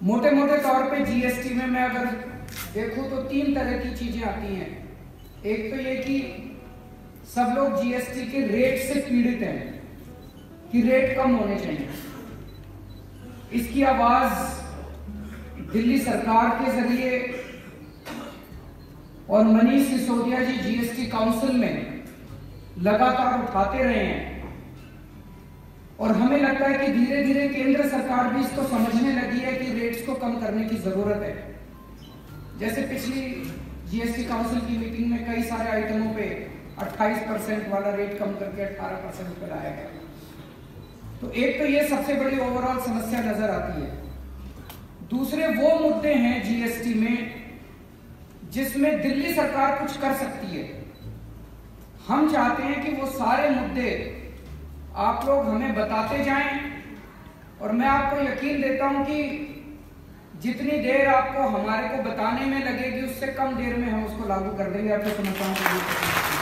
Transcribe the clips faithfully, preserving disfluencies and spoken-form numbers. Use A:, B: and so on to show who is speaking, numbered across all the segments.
A: मोटे मोटे तौर पे जीएसटी में मैं अगर देखूं तो तीन तरह की चीजें आती हैं। एक तो ये कि सब लोग जीएसटी के रेट से पीड़ित हैं कि रेट कम होने चाहिए। इसकी आवाज दिल्ली सरकार के जरिए और मनीष सिसोदिया जी जीएसटी काउंसिल में लगातार उठाते रहे हैं और हमें लगता है कि धीरे धीरे केंद्र सरकार भी इसको समझने लगी है कि रेट्स को कम करने की जरूरत है। जैसे पिछली जीएसटी काउंसिल की मीटिंग में कई सारे आइटमों पे अट्ठाईस परसेंट वाला रेट कम करके अठारह परसेंट पे लाया गया। तो एक तो ये सबसे बड़ी ओवरऑल समस्या नजर आती है। दूसरे वो मुद्दे हैं जीएसटी में जिसमें दिल्ली सरकार कुछ कर सकती है। हम चाहते हैं कि वो सारे मुद्दे आप लोग हमें बताते जाएं और मैं आपको यकीन देता हूं कि जितनी देर आपको हमारे को बताने में लगेगी उससे कम देर में हम उसको लागू कर देंगे आपकी समस्याओं को दूर करने।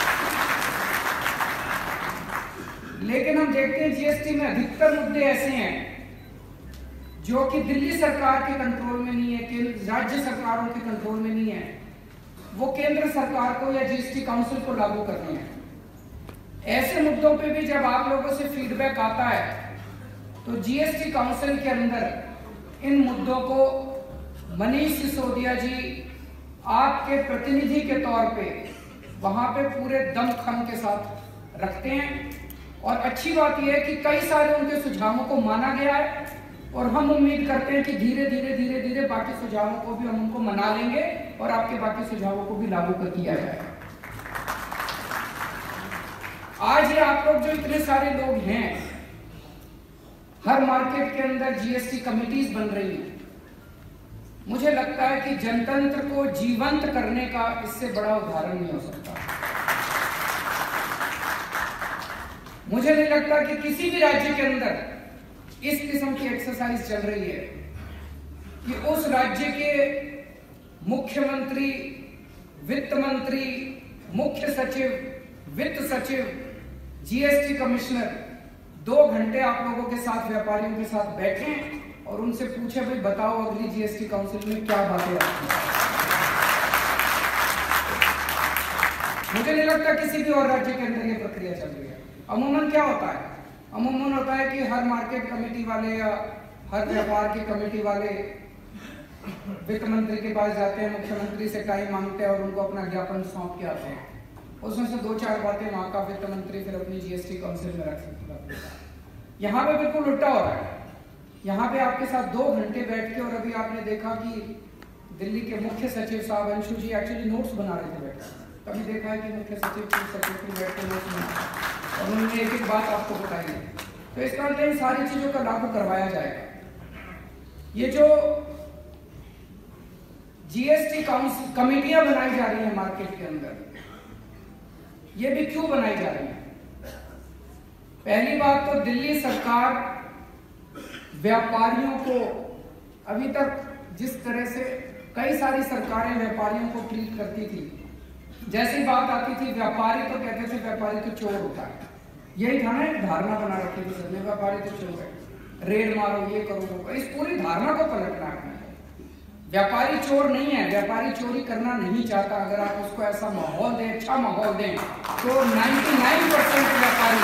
A: लेकिन हम देखते हैं जीएसटी में अधिकतर मुद्दे ऐसे हैं जो कि दिल्ली सरकार के कंट्रोल में नहीं है, केंद्र राज्य सरकारों के कंट्रोल में नहीं है। वो केंद्र सरकार को या जीएसटी काउंसिल को लागू करने हैं। ऐसे मुद्दों पे भी जब आप लोगों से फीडबैक आता है तो जीएसटी काउंसिल के अंदर इन मुद्दों को मनीष सिसोदिया जी आपके प्रतिनिधि के तौर पे वहां पे पूरे दमखम के साथ रखते हैं। और अच्छी बात यह है कि कई सारे उनके सुझावों को माना गया है और हम उम्मीद करते हैं कि धीरे धीरे धीरे धीरे बाकी सुझावों को भी हम उनको मना लेंगे और आपके बाकी सुझावों को भी लागू कर दिया जाएगा। आज ये आप लोग जो इतने सारे लोग हैं, हर मार्केट के अंदर जीएसटी कमिटीज बन रही हैं। मुझे लगता है कि जनतंत्र को जीवंत करने का इससे बड़ा उदाहरण नहीं हो सकता। मुझे नहीं लगता कि किसी भी राज्य के अंदर इस किस्म की एक्सरसाइज चल रही है कि उस राज्य के मुख्यमंत्री, वित्त मंत्री, मुख्य सचिव, वित्त सचिव, जीएसटी कमिश्नर दो घंटे आप लोगों के साथ, व्यापारियों के साथ बैठे और उनसे पूछे भाई बताओ अगली जीएसटी काउंसिल में क्या बातें आती हैं। मुझे नहीं लगता किसी भी और राज्य के अंदर ये प्रक्रिया चल रही है। अमूमन क्या होता है? अमूमन होता है कि हर मार्केट कमेटी वाले या हर व्यापार की कमेटी वाले वित्त मंत्री के पास जाते हैं, मुख्यमंत्री से टाइम मांगते हैं और उनको अपना ज्ञापन सौंप के आते हैं। उसमें से दो चार बातें वहां का वित्त मंत्री फिर अपनी जीएसटी काउंसिल में रख सकता है। यहाँ पे बिल्कुल उल्टा हो रहा है। यहाँ पे आपके साथ दो घंटे बैठ के, और अभी आपने देखा कि दिल्ली के मुख्य सचिव साहब अंशु जी एक्चुअली नोट्स बना रहे थे बैठ, कभी देखा है कि मुख्य सचिव चीफ सेक्रेटरी बैठ के नोट्स बना और उन्होंने एक एक बात आपको बताई है। तो इस तरह इन सारी चीजों का लागू करवाया जाएगा। ये जो जीएसटी काउंसिल कमेटियां बनाई जा रही है मार्केट के अंदर, ये भी क्यों बनाई जा रही है? पहली बात तो दिल्ली सरकार व्यापारियों को अभी तक जिस तरह से कई सारी सरकारें व्यापारियों को ट्रीट करती थी, जैसी बात आती थी व्यापारी तो कहते थे व्यापारी तो चोर होता है। यही था ना, एक धारणा बना रखी थी सबने, व्यापारी तो चोर है, रेड मारो, ये करो वो करो। इस पूरी धारणा को पलटना है। व्यापारी चोर नहीं है, व्यापारी चोरी करना नहीं चाहता। अगर आप उसको ऐसा माहौल दें, अच्छा माहौल दें, तो निन्यानवे परसेंट व्यापारी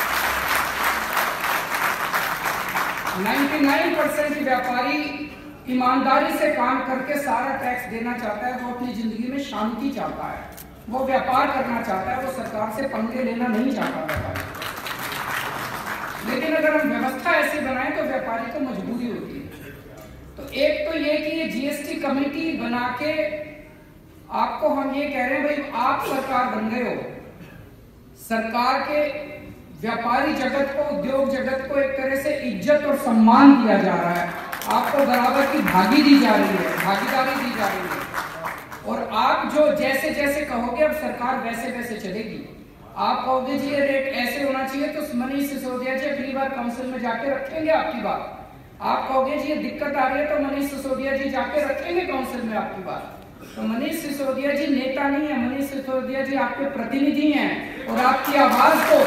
A: निन्यानवे परसेंट व्यापारी ईमानदारी से काम करके सारा टैक्स देना चाहता है। वो अपनी जिंदगी में शांति चाहता है, वो व्यापार करना चाहता है, वो सरकार से पंगे लेना नहीं चाहता व्यापारी। लेकिन अगर हम व्यवस्था ऐसी बनाएं तो व्यापारी को मजबूरी होती है। तो एक तो ये कि ये जीएसटी कमेटी बना के आपको हम ये कह रहे हैं भाई आप सरकार बन गए हो, सरकार के व्यापारी जगत को, उद्योग जगत को एक तरह से इज्जत और सम्मान दिया जा रहा है, आपको बराबर की भागी दी जा रही है, भागीदारी दी जा रही है। और आप जो जैसे जैसे कहोगे अब सरकार वैसे वैसे चलेगी। आप कहोगे जी ये रेट ऐसे होना चाहिए तो मनीष सिसोदिया जी अगली बार काउंसिल में जाके रखेंगे आपकी बात। आप कहोगे जी ये दिक्कत आ रही है तो मनीष सिसोदिया जी जाके रखेंगे काउंसिल में आपकी बात। तो मनीष सिसोदिया जी नेता नहीं है, मनीष सिसोदिया जी आपके प्रतिनिधि हैं और आपकी आवाज को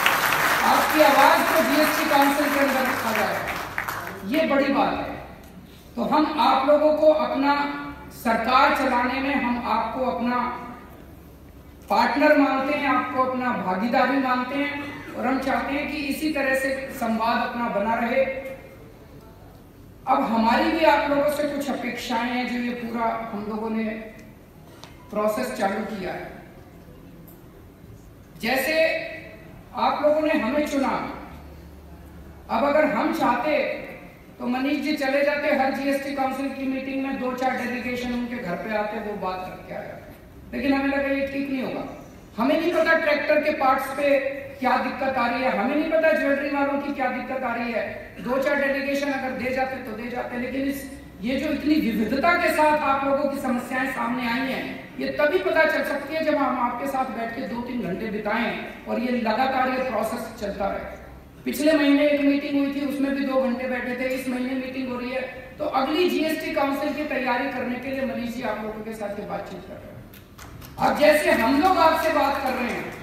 A: आपकी आवाज को जीएसटी काउंसिल के अंदर रखा जाएगा। ये बड़ी बात है। तो हम आप लोगों को अपना सरकार चलाने में हम आपको अपना पार्टनर मानते हैं, आपको अपना भागीदारी मानते हैं और हम चाहते हैं कि इसी तरह से संवाद अपना बना रहे। अब हमारी भी आप लोगों से कुछ अपेक्षाएं हैं जो ये पूरा हम लोगों ने प्रोसेस चालू किया है। जैसे आप लोगों ने हमें चुना, अब अगर हम चाहते तो मनीष जी चले जाते हर जीएसटी काउंसिल की मीटिंग में, दो चार डेलीगेशन उनके घर पे आते, वो बात करके आ जाते, लेकिन हमें लगा ये ठीक नहीं होगा। हमें नहीं पता ट्रैक्टर के पार्ट्स पे क्या दिक्कत आ रही है, हमें नहीं पता ज्वेलरी वालों की क्या दिक्कत आ रही है। दो चार डेलीगेशन अगर दे जाते तो दे जाते, लेकिन इस ये जो इतनी विविधता के साथ आप लोगों की समस्याएं सामने आई हैं, ये तभी पता चल सकती है जब हम आपके साथ बैठ के दो तीन घंटे बिताएं और ये लगातार ये प्रोसेस चलता रहे। पिछले महीने एक मीटिंग हुई थी, उसमें भी दो घंटे बैठे थे, इस महीने मीटिंग हो रही है, तो अगली जीएसटी काउंसिल की तैयारी करने के लिए मनीष जी आप लोगों के साथ बातचीत कर रहे हैं। अब जैसे हम लोग आपसे बात कर रहे हैं,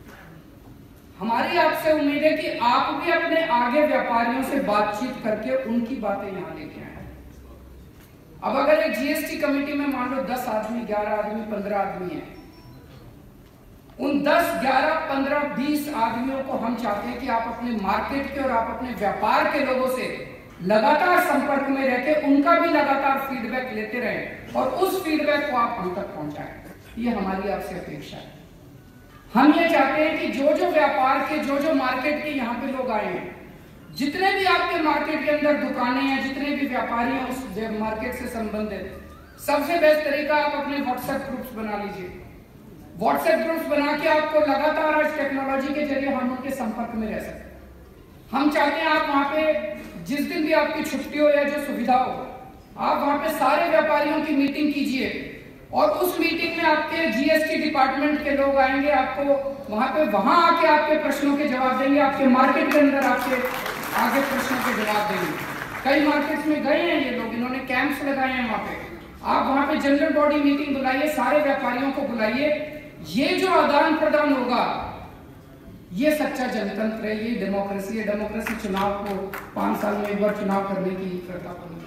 A: हमारी आपसे उम्मीद है कि आप भी अपने आगे व्यापारियों से बातचीत करके उनकी बातें यहां लेके आए। अब अगर एक जीएसटी कमेटी में मान लो दस आदमी, ग्यारह आदमी, पंद्रह आदमी हैं, उन दस, ग्यारह, पंद्रह, बीस आदमियों को हम चाहते हैं कि आप अपने मार्केट के और आप अपने व्यापार के लोगों से लगातार संपर्क में रहकर उनका भी लगातार फीडबैक लेते रहें और उस फीडबैक को आप हम तक पहुंचाएं। ये हमारी आपसे अपेक्षा है। हम ये चाहते हैं कि जो जो व्यापार के, जो जो मार्केट के यहाँ पे लोग आए हैं, जितने भी आपके मार्केट के अंदर दुकानें हैं, जितने भी व्यापारी हैं उस मार्केट से संबंधित, सबसे बेस्ट तरीका आप अपने व्हाट्सएप ग्रुप्स बना लीजिए। व्हाट्सएप ग्रुप्स बना के आपको लगातार आज टेक्नोलॉजी के जरिए हम उनके संपर्क में रह सकते। हम चाहते हैं आप वहां पे जिस दिन भी आपकी छुट्टी हो या जो सुविधा हो, आप वहां पे सारे व्यापारियों की मीटिंग कीजिए और उस मीटिंग में आपके जीएसटी डिपार्टमेंट के लोग आएंगे, आपको वहां पे वहां आके आपके प्रश्नों के जवाब देंगे, आपके मार्केट के अंदर आपके आगे प्रश्नों के जवाब देंगे। कई मार्केट्स में गए हैं ये लोग, इन्होंने कैंप्स लगाए हैं वहां पे। आप वहां पे जनरल बॉडी मीटिंग बुलाइए, सारे व्यापारियों को बुलाइए। ये जो आदान प्रदान होगा, ये सच्चा जनतंत्र है, ये डेमोक्रेसी है। डेमोक्रेसी चुनाव को पांच साल में एक बार चुनाव करने की प्रथा